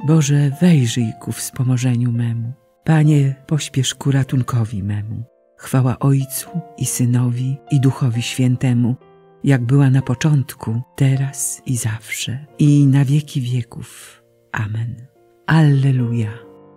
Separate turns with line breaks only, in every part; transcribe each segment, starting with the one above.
Boże, wejrzyj ku wspomożeniu memu. Panie, pośpiesz ku ratunkowi memu. Chwała Ojcu i Synowi i Duchowi Świętemu, jak była na początku, teraz i zawsze, i na wieki wieków. Amen. Alleluja.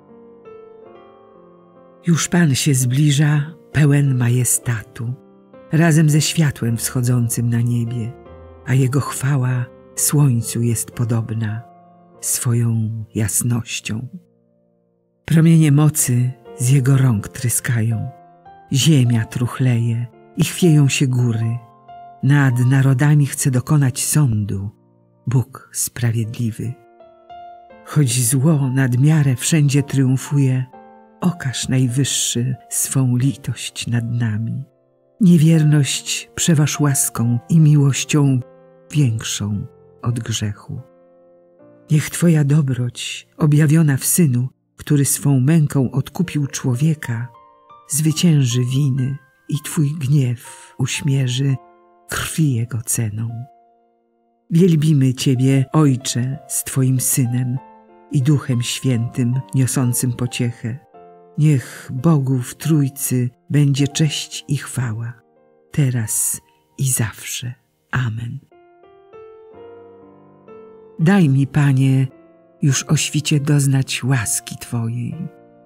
Już Pan się zbliża, pełen majestatu, razem ze światłem wschodzącym na niebie, a Jego chwała słońcu jest podobna swoją jasnością. Promienie mocy z Jego rąk tryskają, ziemia truchleje i chwieją się góry. Nad narodami chce dokonać sądu Bóg sprawiedliwy. Choć zło nad miarę wszędzie triumfuje, okaż Najwyższy swą litość nad nami. Niewierność przeważ łaską i miłością większą od grzechu. Niech Twoja dobroć, objawiona w Synu, który swą męką odkupił człowieka, zwycięży winy i Twój gniew uśmierzy krwi Jego ceną. Wielbimy Ciebie, Ojcze, z Twoim Synem i Duchem Świętym niosącym pociechę. Niech Bogu w Trójcy będzie cześć i chwała, teraz i zawsze. Amen. Daj mi, Panie, już o świcie doznać łaski Twojej.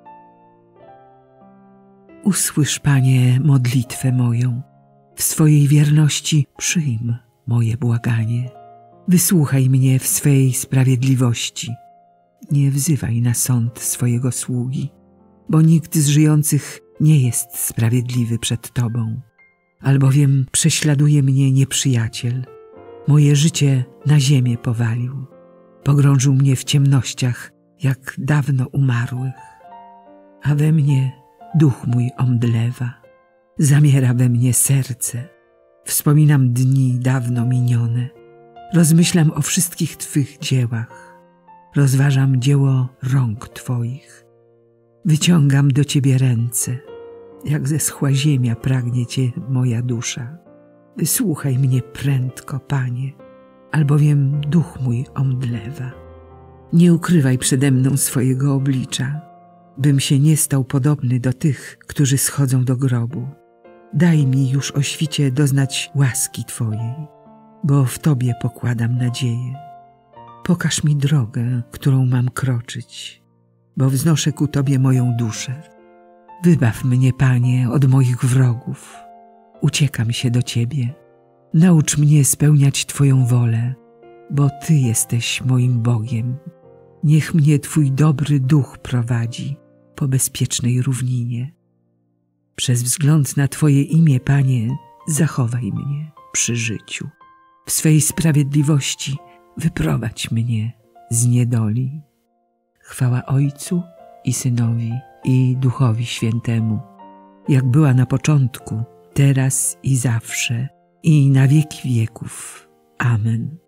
Usłysz, Panie, modlitwę moją, w swojej wierności przyjm moje błaganie. Wysłuchaj mnie w swej sprawiedliwości. Nie wzywaj na sąd swojego sługi, bo nikt z żyjących nie jest sprawiedliwy przed Tobą, albowiem prześladuje mnie nieprzyjaciel. Moje życie na ziemię powalił, pogrążył mnie w ciemnościach jak dawno umarłych, a we mnie duch mój omdlewa, zamiera we mnie serce. Wspominam dni dawno minione, rozmyślam o wszystkich Twych dziełach, rozważam dzieło rąk Twoich. Wyciągam do Ciebie ręce, jak zeschła ziemia pragnie Cię moja dusza. Wysłuchaj mnie prędko, Panie, albowiem duch mój omdlewa. Nie ukrywaj przede mną swojego oblicza, bym się nie stał podobny do tych, którzy schodzą do grobu. Daj mi już o świcie doznać łaski Twojej, bo w Tobie pokładam nadzieję. Pokaż mi drogę, którą mam kroczyć, bo wznoszę ku Tobie moją duszę. Wybaw mnie, Panie, od moich wrogów. Uciekam się do Ciebie. Naucz mnie spełniać Twoją wolę, bo Ty jesteś moim Bogiem. Niech mnie Twój dobry duch prowadzi po bezpiecznej równinie. Przez wzgląd na Twoje imię, Panie, zachowaj mnie przy życiu. W swej sprawiedliwości wyprowadź mnie z niedoli. Chwała Ojcu i Synowi i Duchowi Świętemu, jak była na początku, teraz i zawsze, i na wieki wieków. Amen.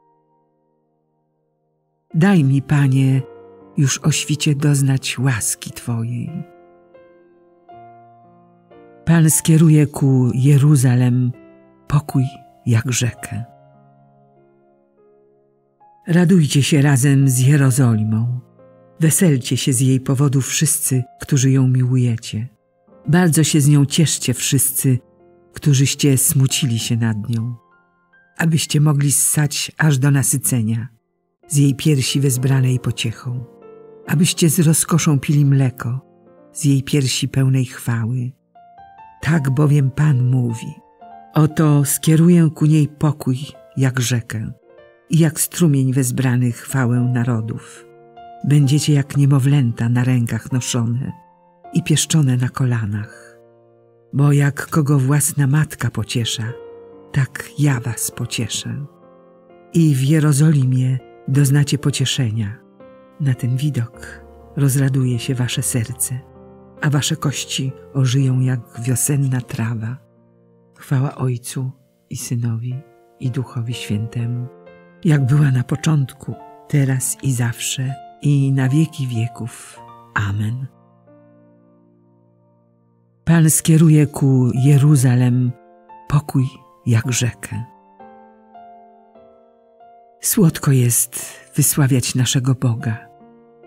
Daj mi, Panie, już o świcie doznać łaski Twojej. Pan skieruje ku Jeruzalem pokój jak rzekę. Radujcie się razem z Jerozolimą. Weselcie się z jej powodu wszyscy, którzy ją miłujecie. Bardzo się z nią cieszcie wszyscy, którzyście smucili się nad nią, abyście mogli ssać aż do nasycenia z jej piersi wezbranej pociechą, abyście z rozkoszą pili mleko z jej piersi pełnej chwały. Tak bowiem Pan mówi: oto skieruję ku niej pokój jak rzekę i jak strumień wezbrany chwałę narodów. Będziecie jak niemowlęta na rękach noszone i pieszczone na kolanach. Bo jak kogo własna matka pociesza, tak ja was pocieszę. I w Jerozolimie doznacie pocieszenia. Na ten widok rozraduje się wasze serce, a wasze kości ożyją jak wiosenna trawa. Chwała Ojcu i Synowi i Duchowi Świętemu, jak była na początku, teraz i zawsze, i na wieki wieków. Amen. Pan skieruje ku Jeruzalem pokój jak rzekę. Słodko jest wysławiać naszego Boga,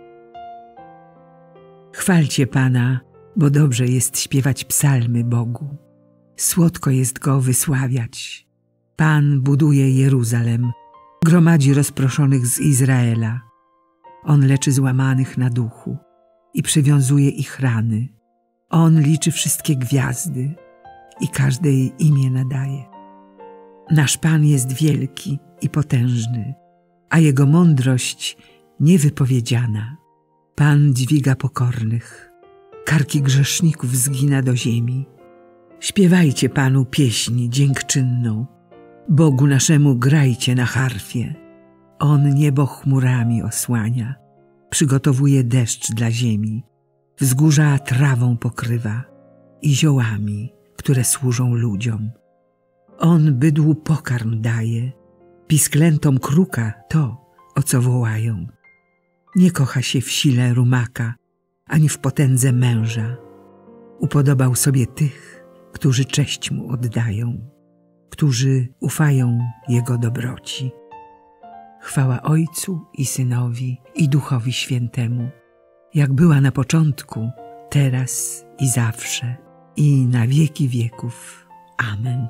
Chwalcie Pana, bo dobrze jest śpiewać psalmy Bogu. Słodko jest Go wysławiać. Pan buduje Jeruzalem, gromadzi rozproszonych z Izraela. On leczy złamanych na duchu i przywiązuje ich rany. On liczy wszystkie gwiazdy i każdej imię nadaje. Nasz Pan jest wielki i potężny, a Jego mądrość niewypowiedziana. Pan dźwiga pokornych, karki grzeszników zgina do ziemi. Śpiewajcie Panu pieśń dziękczynną, Bogu naszemu grajcie na harfie. On niebo chmurami osłania, przygotowuje deszcz dla ziemi, wzgórza trawą pokrywa i ziołami, które służą ludziom. On bydłu pokarm daje, pisklętom kruka to, o co wołają. Nie kocha się w sile rumaka, ani w potędze męża. Upodobał sobie tych, którzy cześć mu oddają, którzy ufają Jego dobroci. Chwała Ojcu i Synowi i Duchowi Świętemu, jak była na początku, teraz i zawsze, i na wieki wieków. Amen.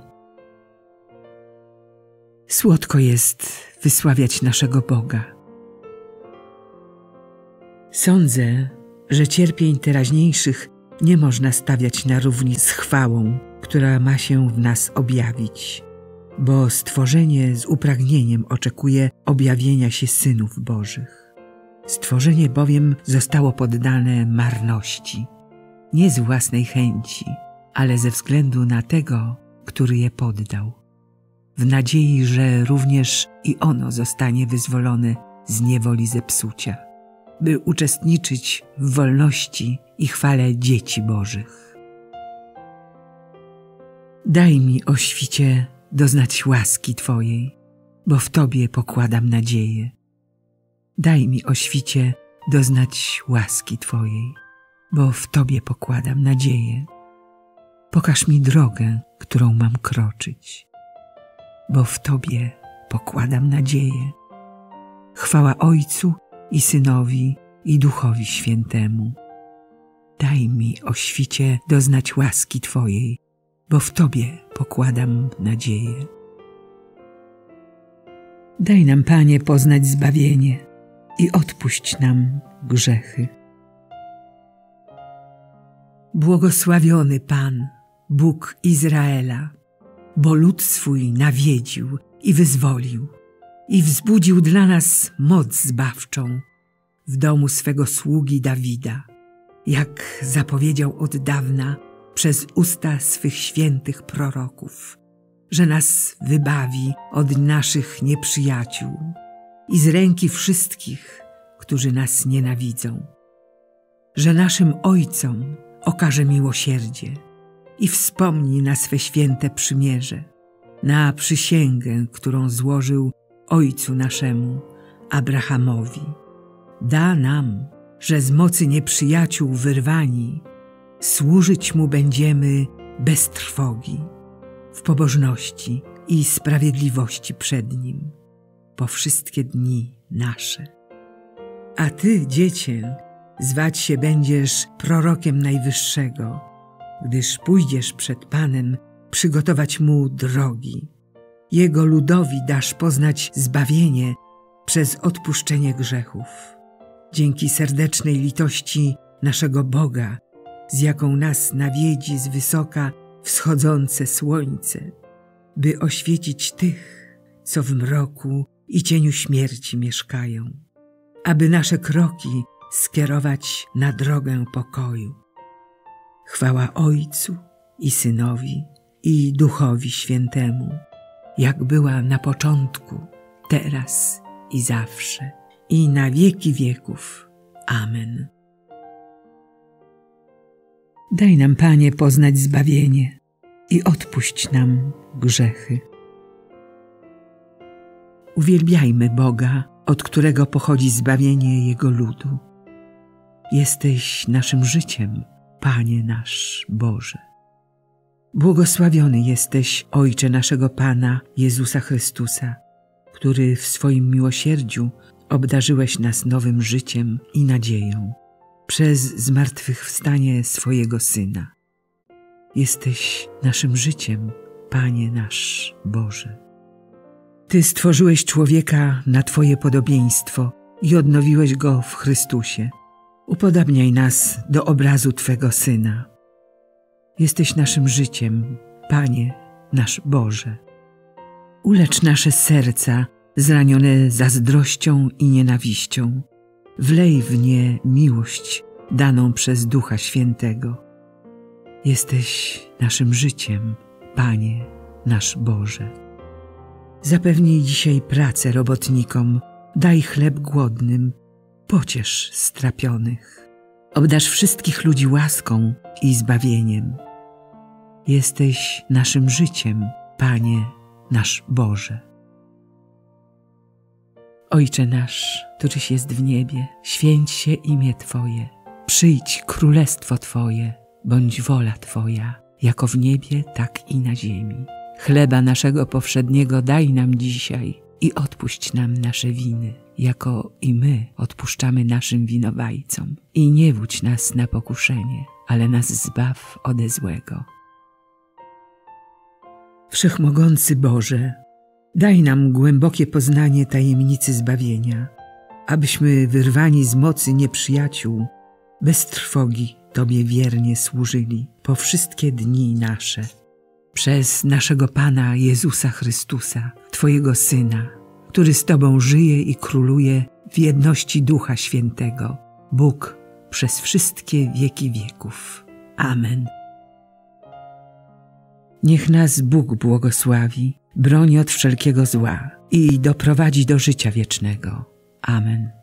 Słodko jest wysławiać naszego Boga. Sądzę, że cierpień teraźniejszych nie można stawiać na równi z chwałą, która ma się w nas objawić, bo stworzenie z upragnieniem oczekuje objawienia się synów Bożych. Stworzenie bowiem zostało poddane marności, nie z własnej chęci, ale ze względu na tego, który je poddał, w nadziei, że również i ono zostanie wyzwolone z niewoli zepsucia, by uczestniczyć w wolności i chwale dzieci Bożych. Daj mi, o świcie, doznać łaski Twojej, bo w Tobie pokładam nadzieję. Daj mi, o świcie, doznać łaski Twojej, bo w Tobie pokładam nadzieję. Pokaż mi drogę, którą mam kroczyć, bo w Tobie pokładam nadzieję. Chwała Ojcu i Synowi i Duchowi Świętemu. Daj mi, o świcie, doznać łaski Twojej, bo w Tobie pokładam nadzieję. Daj nam, Panie, poznać zbawienie i odpuść nam grzechy. Błogosławiony Pan, Bóg Izraela, bo lud swój nawiedził i wyzwolił i wzbudził dla nas moc zbawczą w domu swego sługi Dawida, jak zapowiedział od dawna przez usta swych świętych proroków, że nas wybawi od naszych nieprzyjaciół i z ręki wszystkich, którzy nas nienawidzą, że naszym ojcom okaże miłosierdzie i wspomni na swe święte przymierze, na przysięgę, którą złożył ojcu naszemu, Abrahamowi. Da nam, że z mocy nieprzyjaciół wyrwani, służyć Mu będziemy bez trwogi, w pobożności i sprawiedliwości przed Nim, po wszystkie dni nasze. A Ty, Dziecię, zwać się będziesz prorokiem Najwyższego, gdyż pójdziesz przed Panem przygotować Mu drogi. Jego ludowi dasz poznać zbawienie przez odpuszczenie grzechów. Dzięki serdecznej litości naszego Boga, z jaką nas nawiedzi z wysoka wschodzące słońce, by oświecić tych, co w mroku i cieniu śmierci mieszkają, aby nasze kroki skierować na drogę pokoju. Chwała Ojcu i Synowi i Duchowi Świętemu, jak była na początku, teraz i zawsze, i na wieki wieków. Amen. Daj nam, Panie, poznać zbawienie i odpuść nam grzechy. Uwielbiajmy Boga, od którego pochodzi zbawienie Jego ludu. Jesteś naszym życiem, Panie nasz Boże. Błogosławiony jesteś, Ojcze naszego Pana Jezusa Chrystusa, który w swoim miłosierdziu obdarzyłeś nas nowym życiem i nadzieją. przez zmartwychwstanie swojego Syna. Jesteś naszym życiem, Panie nasz Boże. Ty stworzyłeś człowieka na Twoje podobieństwo i odnowiłeś go w Chrystusie. Upodabniaj nas do obrazu Twego Syna. Jesteś naszym życiem, Panie nasz Boże. Ulecz nasze serca zranione zazdrością i nienawiścią. Wlej w nie miłość daną przez Ducha Świętego. Jesteś naszym życiem, Panie nasz Boże. Zapewnij dzisiaj pracę robotnikom, daj chleb głodnym, pociesz strapionych. Obdarz wszystkich ludzi łaską i zbawieniem. Jesteś naszym życiem, Panie nasz Boże. Ojcze nasz, któryś jest w niebie, święć się imię Twoje. Przyjdź królestwo Twoje, bądź wola Twoja, jako w niebie, tak i na ziemi. Chleba naszego powszedniego daj nam dzisiaj i odpuść nam nasze winy, jako i my odpuszczamy naszym winowajcom. I nie wódź nas na pokuszenie, ale nas zbaw ode złego. Wszechmogący Boże, daj nam głębokie poznanie tajemnicy zbawienia, abyśmy wyrwani z mocy nieprzyjaciół, bez trwogi Tobie wiernie służyli po wszystkie dni nasze. Przez naszego Pana Jezusa Chrystusa, Twojego Syna, który z Tobą żyje i króluje w jedności Ducha Świętego, Bóg przez wszystkie wieki wieków. Amen. Niech nas Bóg błogosławi, broni od wszelkiego zła i doprowadzi do życia wiecznego. Amen.